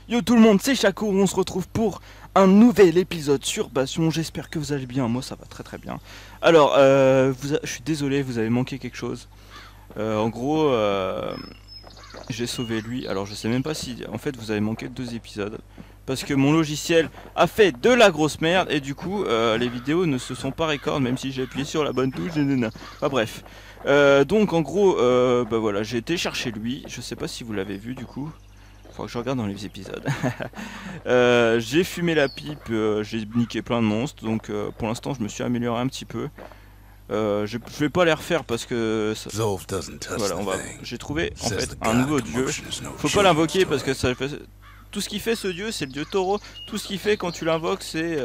Yo tout le monde, c'est Chaco, on se retrouve pour un nouvel épisode sur Bastion. J'espère que vous allez bien, moi ça va très très bien. Alors, je suis désolé, vous avez manqué quelque chose. En gros, j'ai sauvé lui. Alors je sais même pas si, en fait, vous avez manqué 2 épisodes. Parce que mon logiciel a fait de la grosse merde et du coup, les vidéos ne se sont pas record même si j'ai appuyé sur la bonne touche. Enfin bref. Donc en gros, bah voilà, j'ai été chercher lui. Je sais pas si vous l'avez vu du coup. Faut que je regarde dans les épisodes. J'ai fumé la pipe, j'ai niqué plein de monstres, donc pour l'instant je me suis amélioré un petit peu. Je vais pas les refaire parce que ça, voilà, j'ai trouvé en fait un nouveau dieu. Faut pas l'invoquer parce que ça fait tout ce qu'il fait ce dieu, c'est le dieu taureau. Tout ce qu'il fait quand tu l'invoques, c'est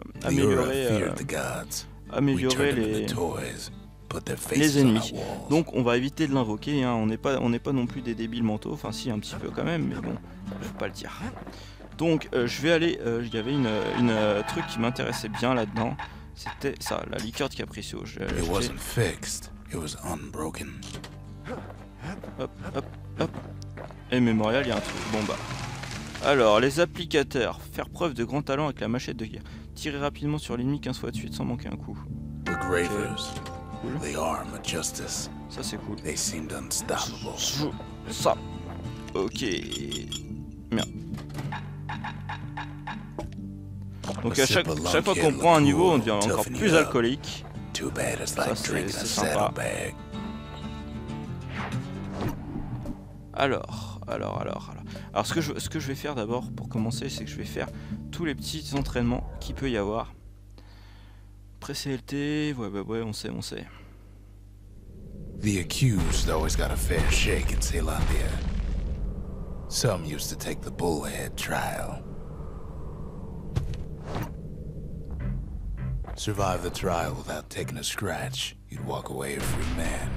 améliorer les ennemis. Donc on va éviter de l'invoquer, hein. On n'est pas non plus des débiles mentaux, enfin si un petit peu quand même, mais bon, faut pas le dire. Donc je vais aller, il y avait une truc qui m'intéressait bien là-dedans, c'était ça, la liqueur de Capriccio. Hop, hop, hop. Et mémorial, il y a un truc, bon bah. Alors, les applicateurs, faire preuve de grand talent avec la machette de guerre. Tirer rapidement sur l'ennemi 15 fois de suite sans manquer un coup. Okay. Cool. Ça c'est cool. Ça. Ok. Merde. Donc à chaque fois qu'on prend un niveau, on devient encore plus alcoolique. Ça c'est sympa. Alors ce que je vais faire d'abord pour commencer, c'est que je vais faire tous les petits entraînements qu'il peut y avoir. Pré-CLT, ouais, on sait. The accused always got a fair shake in Zealandia. Some used to take the bullhead trial. Survive the trial without taking a scratch, you'd walk away a free man.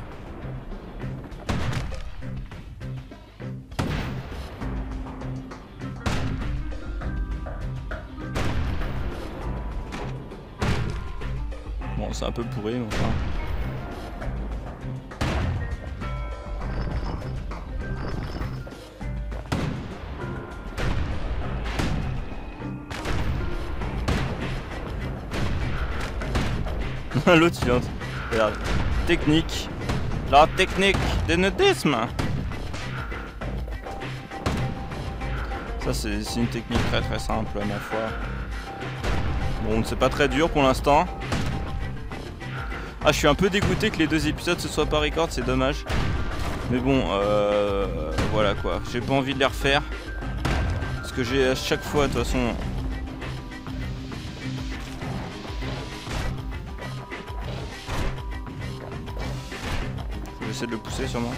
Bon, c'est un peu pourri, mais enfin. L'autre il vient. Regarde. Technique. La technique des nudisme. Ça c'est une technique très simple à ma foi. Bon, c'est pas très dur pour l'instant. Ah, je suis un peu dégoûté que les 2 épisodes se soient pas record, c'est dommage. Mais bon, voilà quoi. J'ai pas envie de les refaire. Parce que j'ai à chaque fois, de toute façon. J'essaie de le pousser sûrement.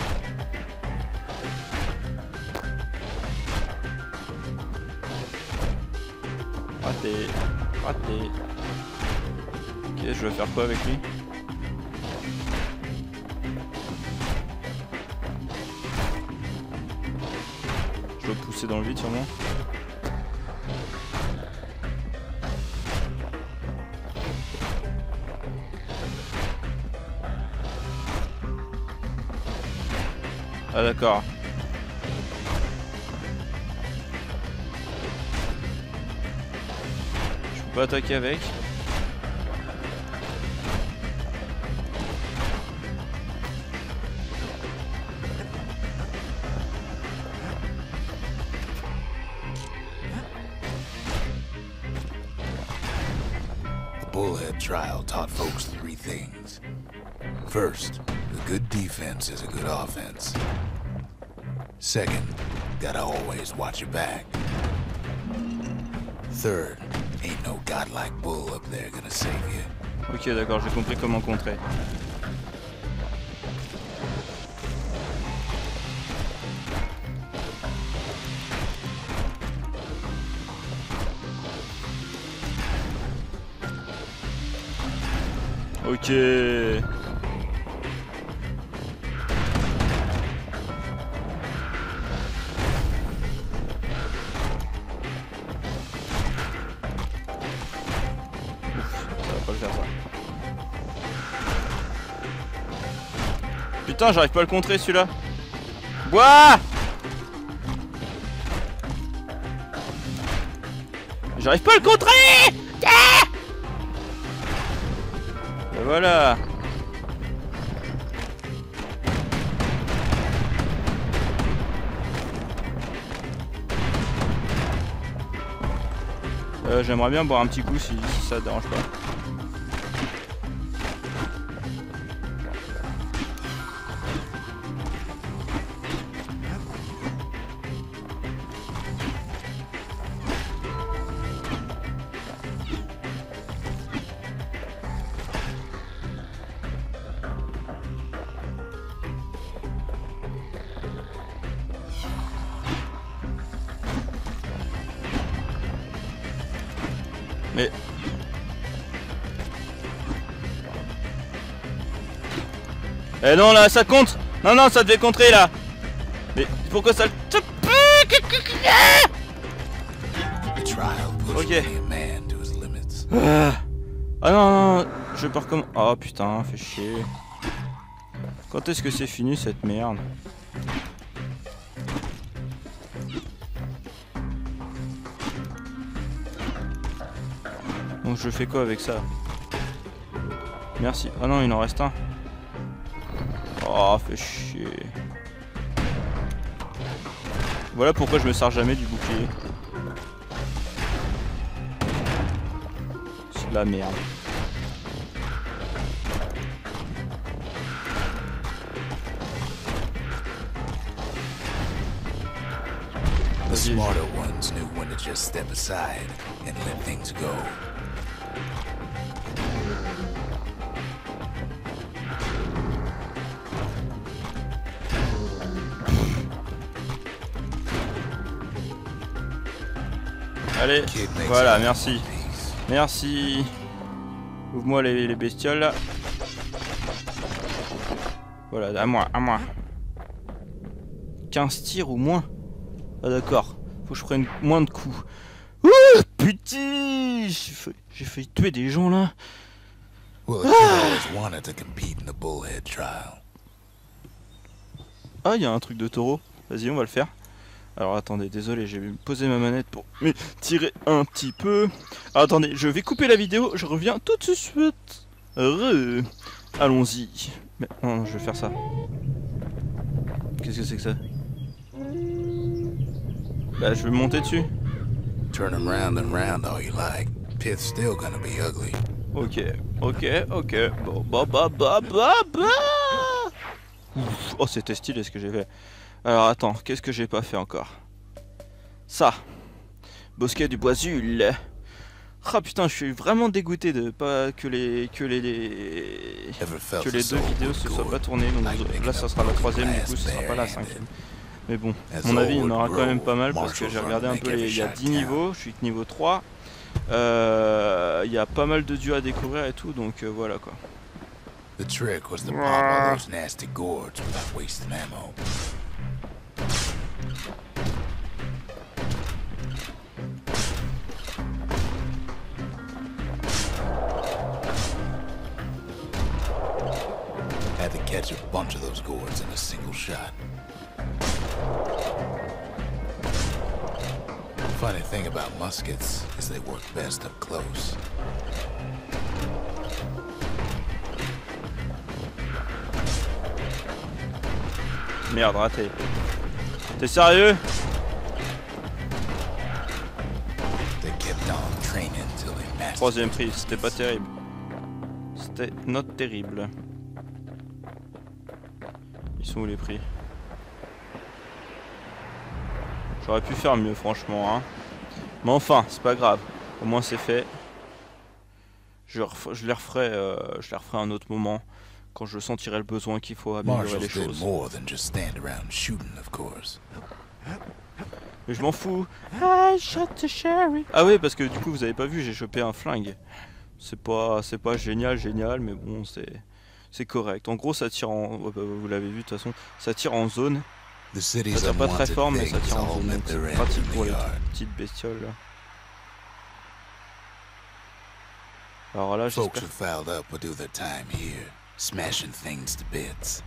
Raté. Ok, je vais faire quoi avec lui? Je dois pousser dans le vide sûrement. Ah d'accord. Je peux pas attaquer avec. The bullhead trial taught folks 3 things. First, a good defense is a good offense. Second, gotta always watch your back. Third, ain't no godlike bull up there gonna save you. Ok, d'accord, j'ai compris comment contrer. Ok. Putain, j'arrive pas à le contrer celui-là. Bois! J'arrive pas à le contrer. Ah, et voilà. J'aimerais bien boire un petit coup si ça te dérange pas. Mais... Eh non là, ça compte. Non, non, ça devait contrer là. Mais pourquoi ça... Ok. Ah non, non, je pars comme... Oh putain, fait chier. Quand est-ce que c'est fini cette merde? Donc je fais quoi avec ça? Merci. Ah non, il en reste un. Oh, fait chier. Voilà pourquoi je me sers jamais du bouclier. C'est de la merde. The smarter ones knew when to just step aside and let things go. Allez, voilà, merci. Merci. Ouvre-moi les bestioles là. Voilà, à moi, à moi. 15 tirs ou moins. Ah d'accord, faut que je prenne moins de coups. Ouh, putain, j'ai failli tuer des gens là. Ah, il y a un truc de taureau. Vas-y, on va le faire. Alors attendez, désolé, j'ai posé ma manette pour me tirer un petit peu. Alors, attendez, je vais couper la vidéo, je reviens tout de suite. Allons-y. Mais non, je vais faire ça. Qu'est-ce que c'est que ça? Bah, je vais monter dessus. Turn them round and round all you like. Pith's still gonna be ugly. Ok, ok, ok. Bon, bah. Ouf. Oh, c'était stylé ce que j'ai fait. Alors attends, qu'est-ce que j'ai pas fait encore? Ça. Bosquet du Boisul. Ah putain, je suis vraiment dégoûté de pas que les deux vidéos se soient pas tournées. Donc là, ça sera la troisième, du coup, ce sera pas la cinquième. Mais bon, à mon avis, il y en aura quand même pas mal parce que j'ai regardé un peu il y a 10 niveaux, je suis que niveau 3. Il y a pas mal de dieux à découvrir et tout, donc voilà quoi. The trick was to pop all those nasty gourds without wasting ammo. Had to catch a bunch of those gourds in a single shot. Funny thing about muskets is they work best up close. Merde, raté. T'es sérieux? Troisième prise, c'était pas terrible. C'était not terrible. Ils sont où les prix? J'aurais pu faire mieux franchement hein. Mais enfin, c'est pas grave. Au moins c'est fait. Je les referai un autre moment. Quand je sentirai le besoin qu'il faut améliorer les choses. Mais je m'en fous. I shot the sheriff. Ah oui, parce que du coup vous avez pas vu, j'ai chopé un flingue. C'est pas génial, mais bon c'est correct. En gros ça tire en, vous l'avez vu de toute façon, ça tire en zone. Ça tire pas très fort, mais ça tire en zone. C'est pratique pour les petites bestioles là. Alors là j'espère. Smashing things to bits.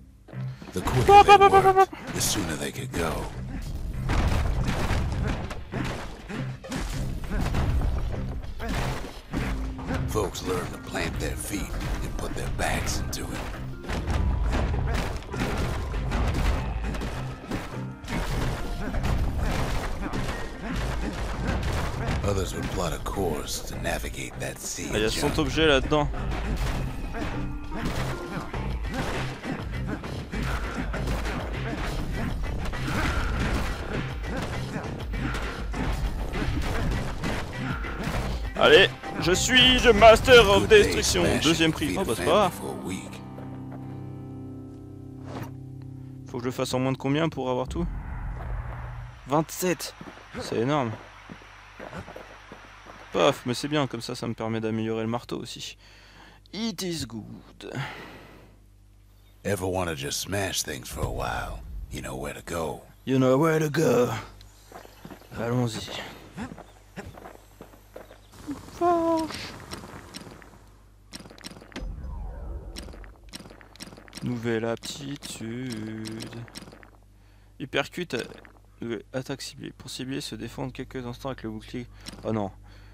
The quicker they worked, the sooner they could go. folks learn to plant their feet and put their backs into it. Others would plot a course to navigate that sea. Ah, y a 100 objets là-dedans. Allez, je suis le Master of Destruction. Deuxième prix. Oh bah c'est pas grave. Faut que je le fasse en moins de combien pour avoir tout? 27. C'est énorme. Paf, mais c'est bien, comme ça me permet d'améliorer le marteau aussi. It is good. Ever want to just smash things for a while? You know where to go. You know where to go. Allons-y. Nouvelle aptitude. Hypercute. Attaque ciblée. Pour cibler, se défendre quelques instants avec le bouclier. Oh non.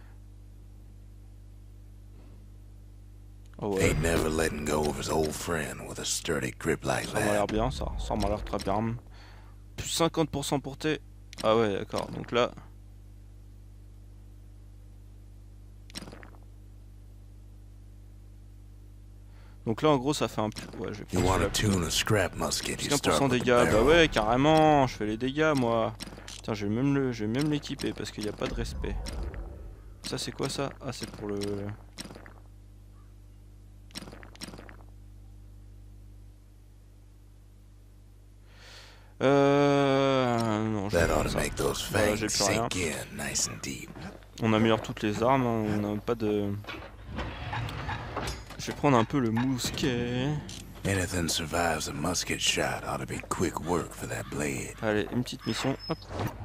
Oh ouais. Ain't never letting go of his old friend with a sturdy grip like Ça m'a l'air that. bien, ça m'a l'air très bien. Plus 50% portée. Ah ouais, d'accord. Donc là. Donc là en gros ça fait un peu. Ouais, je vais You want to prendre tune a scrap musket, you 15% start with the dégâts. Bah barrel. ouais, carrément. Je fais les dégâts moi. Putain, je vais même l'équiper parce qu'il n'y a pas de respect. Ça c'est quoi ça? Ah c'est pour le. Non, je vais That pas ought to ça. make those Voilà, j'ai fangs plus rien. sink in nice and deep. On améliore toutes les armes, hein, on n'a pas de... Je vais prendre un peu le mousquet. Anything survives a musket shot ought to be quick work for that blade. Allez, une petite mission. Hop.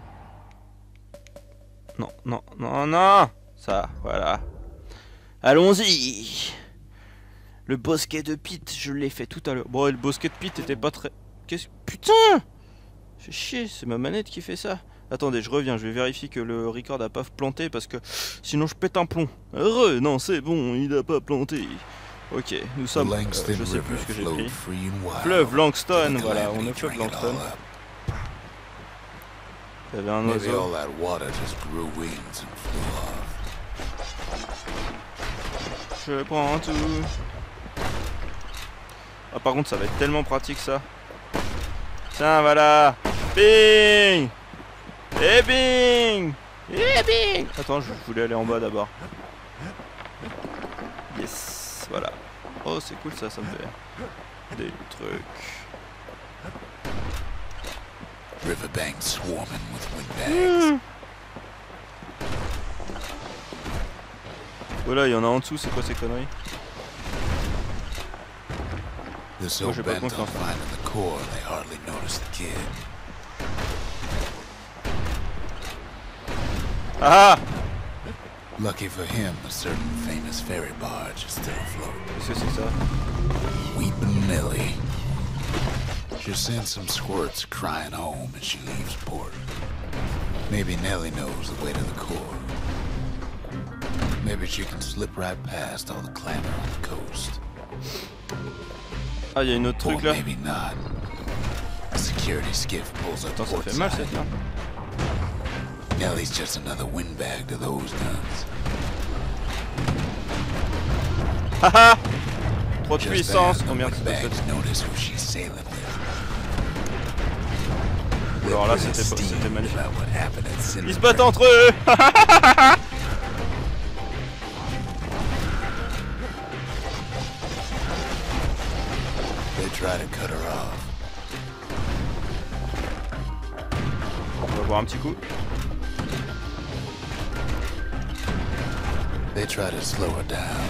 Non, non, non, non. Ça, voilà. Allons-y. Le bosquet de Pete, je l'ai fait tout à l'heure. Bon, le bosquet de Pete était pas très... Qu'est-ce... Putain! Fais chier, c'est ma manette qui fait ça. Attendez, je reviens, je vais vérifier que le record a pas planté parce que sinon je pète un plomb. Heureux, non, c'est bon, il a pas planté. Ok, nous The sommes... Langston je sais plus River ce que j'ai flowed pris. free and wild. Fleuve Langston, The voilà, on calamity a fleuve drank it Langston. all up. Il y avait un Maybe oiseau. all that water just grew wings and flew off. Je prends tout. Ah par contre ça va être tellement pratique ça. Tiens voilà. Bing. Et bing. Et bing. Attends, je voulais aller en bas d'abord. Yes. Voilà. Oh c'est cool ça, ça me fait des trucs. Riverbanks swarming with windbags. Voilà, il y en a en dessous, c'est quoi ces conneries? They're so Moi, j'ai pas bent on confiance. finding the core, they hardly notice the kid. Ah. Lucky for him, a certain famous ferry barge is still afloat. Qu'est-ce que c'est ça? Weepin' Nellie. She sends some squirts crying home as she leaves port. Maybe Nellie knows the way to the core. Maybe she can slip right past all the clamor on the coast. Ah, il y a une autre Or truc là. maybe not. A security skiff pulls up Attends, ça fait mal portside. cette là. Nellie's just another windbag to those guns. Haha. Trop de Just puissance. then, Oh the merde, c'est pas windbags ça. notice who she's sailing with. Alors là, They're c'était steamed magnifique. about what happened at Ils se Cinder battent Creek. entre eux. They try to cut her off. On va voir un petit coup. They try to slow her down.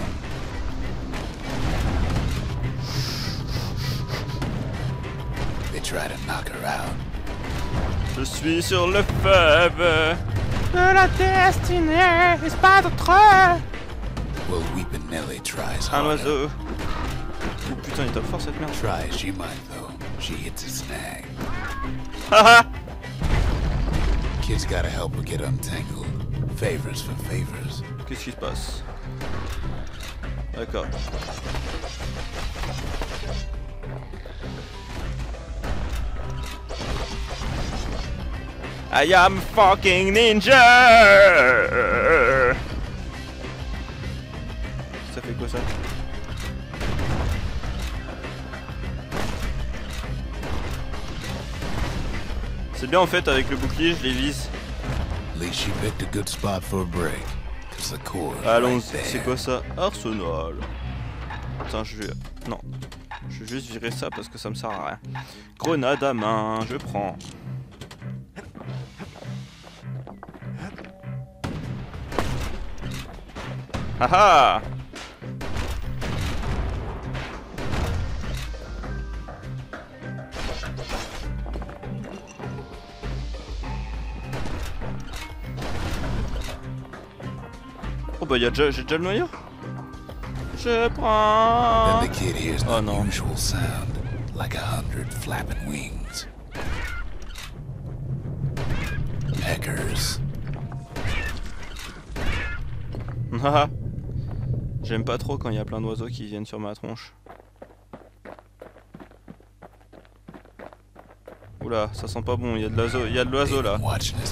They try to knock her out. Je suis sur le fleuve de la destinée, il se bat entre Well, Weepin' Nellie tries un harder. oiseau. Oh putain, il tape fort cette merde. Try as she might, though, she hits a snag. Haha. Kid's gotta help her get untangled. Favors for favors. Qu'est-ce qui se passe? D'accord. I am fucking ninja. Ça fait quoi ça? C'est bien en fait avec le bouclier je les vise. Allons, c'est quoi ça? Arsenal. Putain je vais... Non. Je vais juste virer ça parce que ça me sert à rien. Grenade à main, je prends. Haha. Oh bah j'ai déjà le noyau. Je prends. Oh non. Like 100 flapping wings. Peckers. Haha. J'aime pas trop quand il y a plein d'oiseaux qui viennent sur ma tronche. Oula, ça sent pas bon, il y a de l'oiseau là.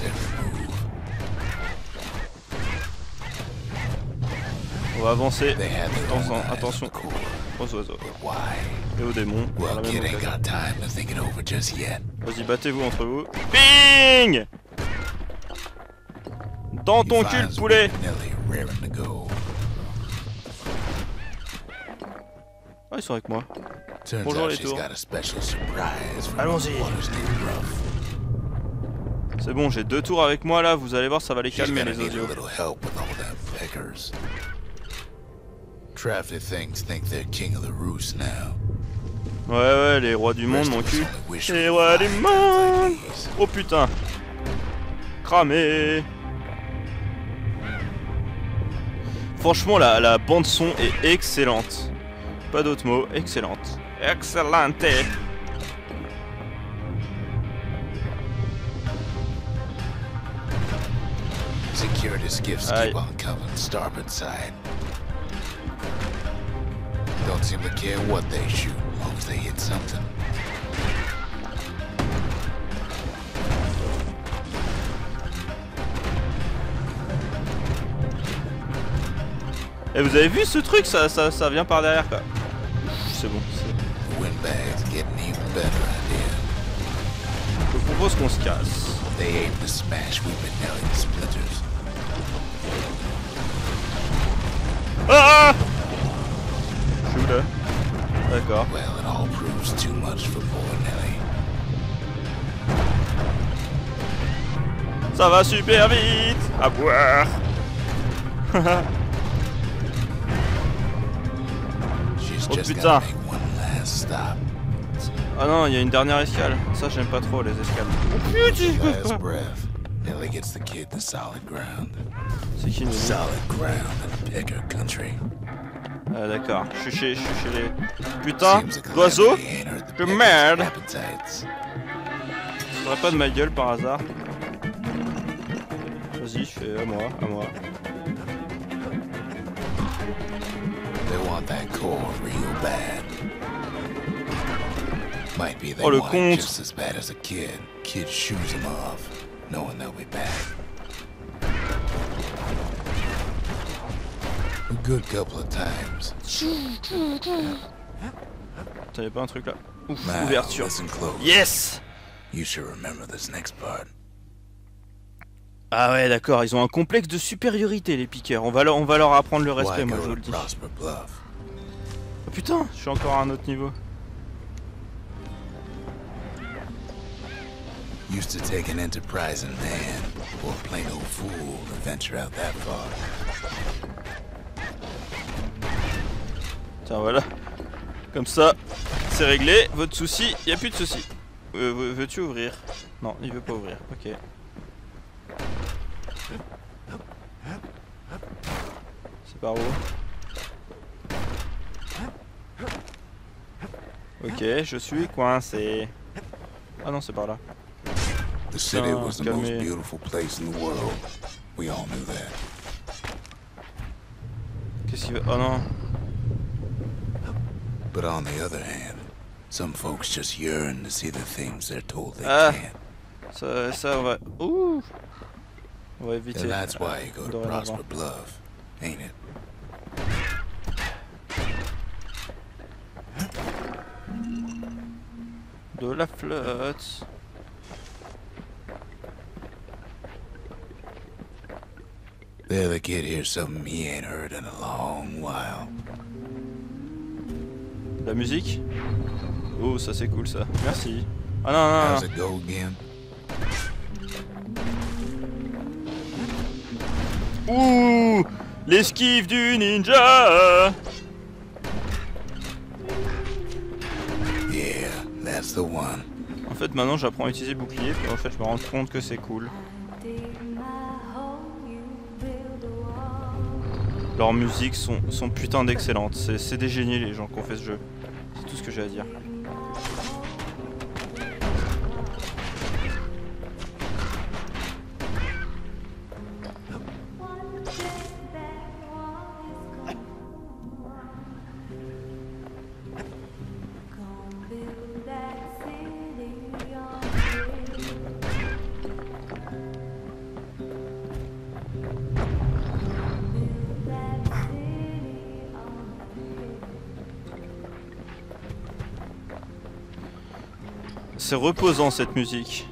On va avancer. Attention aux oiseaux. Et aux démons. Vas-y, battez-vous entre vous. Ping! Dans ton cul, le poulet! Ah, ils sont avec moi. Bonjour les tours. Allons-y. C'est bon, j'ai 2 tours avec moi là, vous allez voir, ça va les calmer les audios. Ouais, les rois du monde, mon cul. Les rois du monde. Oh putain. Cramé. Franchement, la bande son est excellente. Pas d'autres mots, excellente. Excellente. Security skiffs keep on coming starboard side. Don't seem to care what they shoot, as long as they hit something. Et vous avez vu ce truc, ça vient par derrière quoi. C'est bon. Je propose qu'on se casse. Ah! Je suis où là? D'accord. Ça va super vite. À boire. Oh putain. Ah non, il y a une dernière escale. Ça, j'aime pas trop les escales. Oh putain. C'est qui Ah d'accord, je suis chez les... Putain, d'oiseaux de merde. Tu ferais pas de ma gueule par hasard? Vas-y, je fais à moi. Oh le compte. T'avais pas un truc là? Ouf, ouverture. Yes. Ah ouais d'accord, ils ont un complexe de supériorité les piqueurs. On va leur apprendre le respect, moi je vous le dis. Oh putain, je suis encore à un autre niveau. Used to take an enterprising man or a plain old fool to venture out that far. Tiens voilà. Comme ça, c'est réglé. Votre souci, y a plus de souci. Veux-tu ouvrir? Non, il veut pas ouvrir. Ok. C'est par où? Ok, je suis coincé. Ah non, c'est par là. The city was the most beautiful place in the world. We all knew that. Qu'est-ce qu'il veut? Oh non. But on the other hand, some folks just yearn to see the things they're told they Ah. can't. Ça on va... Ouh. On va éviter. And that's why you go to dorénavant. Prosper Bluff, ain't it? De la flotte. The other kid hears something he ain't heard in a long while. La musique. Oh, ça c'est cool ça. Merci. Ah non, non, How's non. it go again? Ouh, l'esquive du ninja. Yeah, that's the one. En fait, maintenant j'apprends à utiliser le bouclier, puis en fait je me rends compte que c'est cool. Leurs musiques sont putain d'excellentes. C'est des génies les gens qui ont fait ce jeu. C'est tout ce que j'ai à dire. C'est reposant cette musique.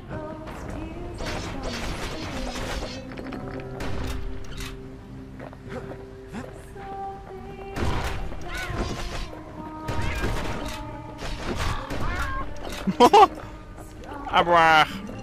À boire.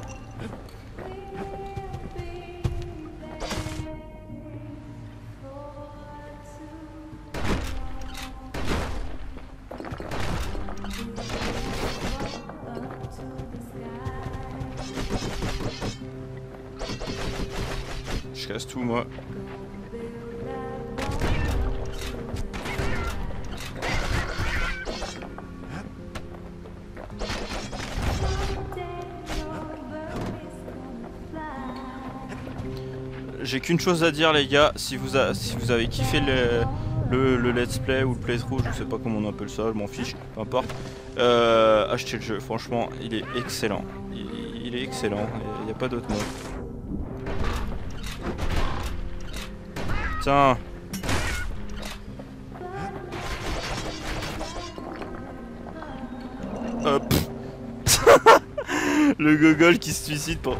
Je casse tout moi. J'ai qu'une chose à dire les gars, si vous avez kiffé le let's play ou le playthrough, je sais pas comment on appelle ça, je m'en fiche, peu importe. Achetez le jeu, franchement il est excellent. Il est excellent, il n'y a pas d'autre mot. Putain. Hop. Le gogol qui se suicide pour...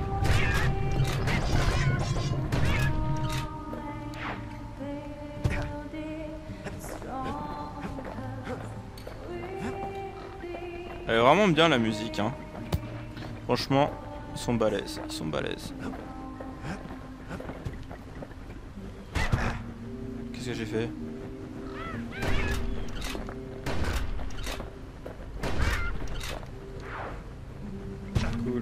Elle est vraiment bien la musique hein. Franchement, ils sont balèzes, ils sont balèzes. Qu'est-ce que j'ai fait? Cool.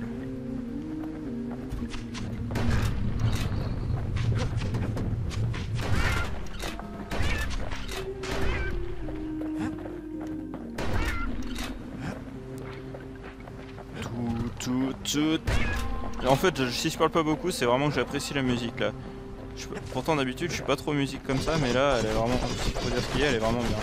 Tout. Et en fait, si je parle pas beaucoup, c'est vraiment que j'apprécie la musique là. Pourtant d'habitude, je suis pas trop musique comme ça, mais là, elle est vraiment, s'il faut dire ce qu'il y a, elle est vraiment bien.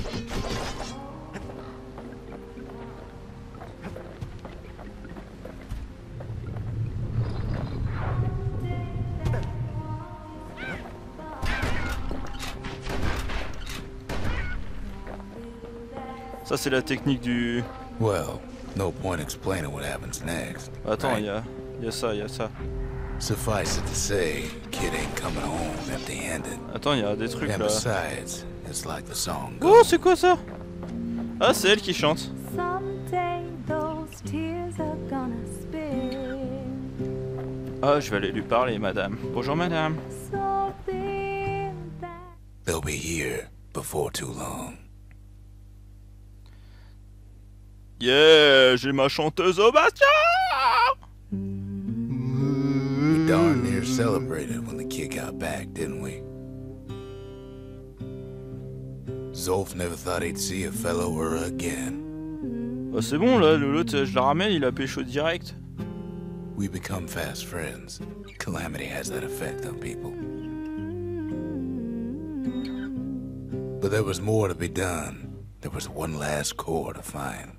Ça c'est la technique du... Well, no point explaining what happens next. Attends, right? il y a ça. Suffice it to say, kid ain't coming home empty-handed. Attends, il y a des trucs And là. besides, it's like the song Oh, goes. c'est quoi ça? Ah, c'est elle qui chante. Ah, je vais aller lui parler, madame. Bonjour, madame. They'll be here before too long. Yeah, j'ai ma chanteuse au bastion. We darn near celebrated when the kid got back, didn't we? Zolf never thought he'd see a fellow her again. Bah c'est bon là, l'autre je la ramène, il a pécho direct. We become fast friends. Calamity has that effect on people. But there was more to be done. There was one last core to find.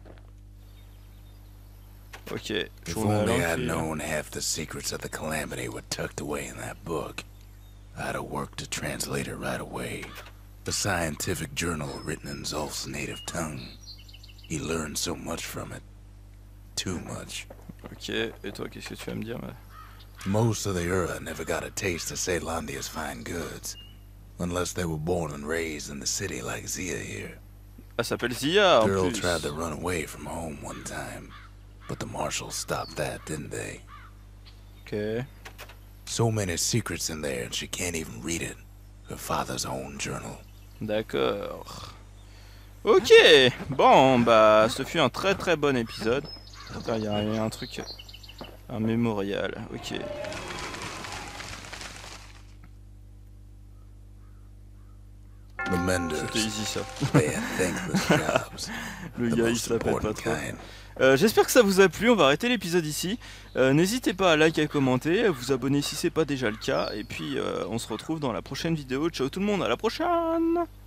Ok, If journal only I'd écrit. known half the secrets of the Calamity were tucked away in that book, I'd have worked to translate it right away. A scientific journal written in Zolf's native tongue. He learned so much from it. Too much. Ok, et toi, qu'est-ce que tu vas me dire Most of the Ura never got a taste of Caelondia's fine goods, unless they were born and raised in the city like Zia here. Elle s'appelle Zia en Girl plus. tried to run away from home one time, but the marshals stopped that, didn't they? Ok. So many secrets in there and she can't even read it. Her father's own journal. D'accord. Ok, bon, bah, ce fut un très très bon épisode. Putain, il y a un truc, un mémorial, ok. The Menders, C'était easy ça. they had thankless jobs. Le The gars il most se la pète pas important trop. kind. J'espère que ça vous a plu, on va arrêter l'épisode ici. N'hésitez pas à liker, à commenter, à vous abonner si c'est pas déjà le cas. Et puis on se retrouve dans la prochaine vidéo. Ciao tout le monde, à la prochaine!